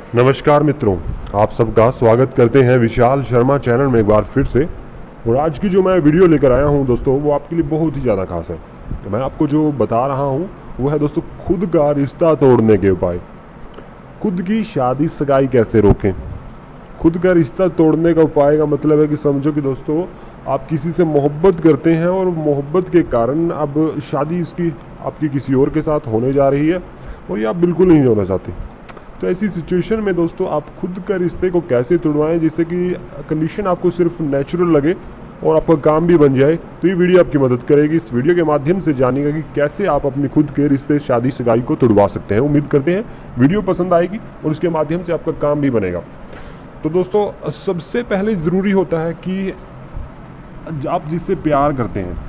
नमस्कार मित्रों, आप सबका स्वागत करते हैं विशाल शर्मा चैनल में एक बार फिर से। और आज की जो मैं वीडियो लेकर आया हूं दोस्तों, वो आपके लिए बहुत ही ज़्यादा खास है। तो मैं आपको जो बता रहा हूं वो है दोस्तों, खुद का रिश्ता तोड़ने के उपाय। खुद की शादी सगाई कैसे रोकें। खुद का रिश्ता तोड़ने का उपाय का मतलब है कि समझो कि दोस्तों आप किसी से मोहब्बत करते हैं और मोहब्बत के कारण अब शादी उसकी आपकी किसी और के साथ होने जा रही है और ये आप बिल्कुल नहीं होना चाहते। तो ऐसी सिचुएशन में दोस्तों आप खुद का रिश्ते को कैसे तोड़वाएं जिससे कि कंडीशन आपको सिर्फ नेचुरल लगे और आपका काम भी बन जाए। तो ये वीडियो आपकी मदद करेगी। इस वीडियो के माध्यम से जानिएगा कि कैसे आप अपने खुद के रिश्ते शादी सगाई को तोड़वा सकते हैं। उम्मीद करते हैं वीडियो पसंद आएगी और उसके माध्यम से आपका काम भी बनेगा। तो दोस्तों सबसे पहले ज़रूरी होता है कि आप जिससे प्यार करते हैं,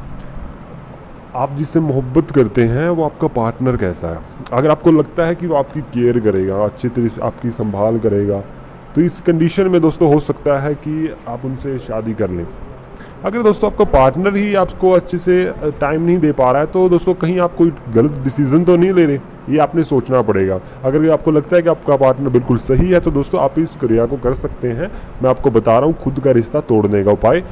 आप जिससे मोहब्बत करते हैं, वो आपका पार्टनर कैसा है। अगर आपको लगता है कि वो आपकी केयर करेगा, अच्छी तरह से आपकी संभाल करेगा, तो इस कंडीशन में दोस्तों हो सकता है कि आप उनसे शादी कर लें। अगर दोस्तों आपका पार्टनर ही आपको अच्छे से टाइम नहीं दे पा रहा है, तो दोस्तों कहीं आप कोई गलत डिसीजन तो नहीं ले रहे, ये आपने सोचना पड़ेगा। अगर आपको लगता है कि आपका पार्टनर बिल्कुल सही है, तो दोस्तों आप इस क्रिया को कर सकते हैं। मैं आपको बता रहा हूँ खुद का रिश्ता तोड़ने का उपाय,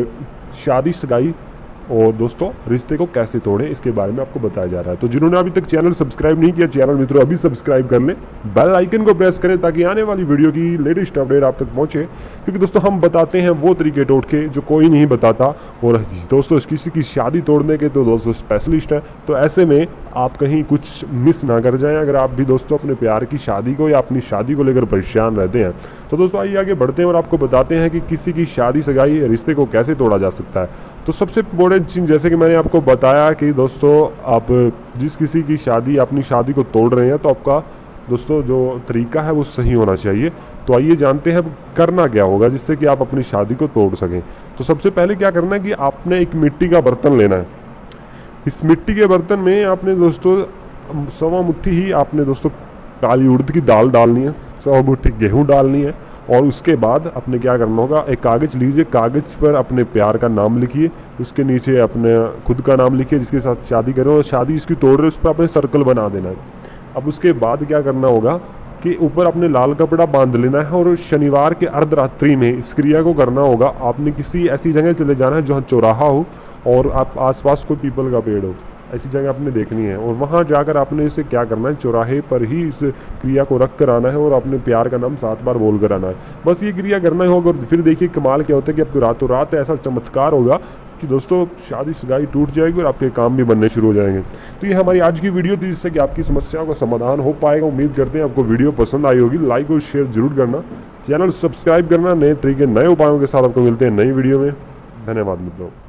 शादी सगाई और दोस्तों रिश्ते को कैसे तोड़ें, इसके बारे में आपको बताया जा रहा है। तो जिन्होंने अभी तक चैनल सब्सक्राइब नहीं किया, चैनल मित्रों अभी सब्सक्राइब कर लें, बेल आइकन को प्रेस करें ताकि आने वाली वीडियो की लेटेस्ट अपडेट आप तक पहुंचे। क्योंकि दोस्तों हम बताते हैं वो तरीके टोटके जो कोई नहीं बताता, और दोस्तों किसी की शादी तोड़ने के तो दोस्तों स्पेशलिस्ट हैं। तो ऐसे में आप कहीं कुछ मिस ना कर जाएं। अगर आप भी दोस्तों अपने प्यार की शादी को या अपनी शादी को लेकर परेशान रहते हैं, तो दोस्तों आइए आगे बढ़ते हैं और आपको बताते हैं कि किसी की शादी सगाई रिश्ते को कैसे तोड़ा जा सकता है। तो सबसे इम्पोर्टेंट चीज़, जैसे कि मैंने आपको बताया कि दोस्तों आप जिस किसी की शादी अपनी शादी को तोड़ रहे हैं, तो आपका दोस्तों जो तरीका है वो सही होना चाहिए। तो आइए जानते हैं करना क्या होगा जिससे कि आप अपनी शादी को तोड़ सकें। तो सबसे पहले क्या करना है कि आपने एक मिट्टी का बर्तन लेना है। इस मिट्टी के बर्तन में आपने दोस्तों 1.25 मुट्ठी ही आपने दोस्तों काली उड़द की दाल डालनी है, 1.25 मुट्ठी गेहूँ डालनी है। और उसके बाद आपने क्या करना होगा, एक कागज़ लीजिए, कागज़ पर अपने प्यार का नाम लिखिए, उसके नीचे अपने खुद का नाम लिखिए जिसके साथ शादी करें, और शादी इसकी तोड़ रहे उस पर अपने सर्कल बना देना है। अब उसके बाद क्या करना होगा कि ऊपर अपने लाल कपड़ा बांध लेना है और शनिवार के अर्धरात्रि में इस क्रिया को करना होगा। आपने किसी ऐसी जगह चले जाना है जहाँ चौराहा हो और आप आसपास कोई पीपल का पेड़ हो, ऐसी जगह आपने देखनी है। और वहाँ जाकर आपने इसे क्या करना है, चौराहे पर ही इस क्रिया को रख कर आना है और अपने प्यार का नाम 7 बार बोल कर आना है। बस ये क्रिया करना ही होगा। और फिर देखिए कमाल क्या होता है कि आपको रातों रात ऐसा चमत्कार होगा कि दोस्तों शादी सगाई टूट जाएगी और आपके काम भी बनने शुरू हो जाएंगे। तो ये हमारी आज की वीडियो थी जिससे कि आपकी समस्याओं का समाधान हो पाएगा। उम्मीद करते हैं आपको वीडियो पसंद आई होगी। लाइक और शेयर जरूर करना, चैनल सब्सक्राइब करना। नए तरीके नए उपायों के साथ आपको मिलते हैं नई वीडियो में। धन्यवाद मित्रों।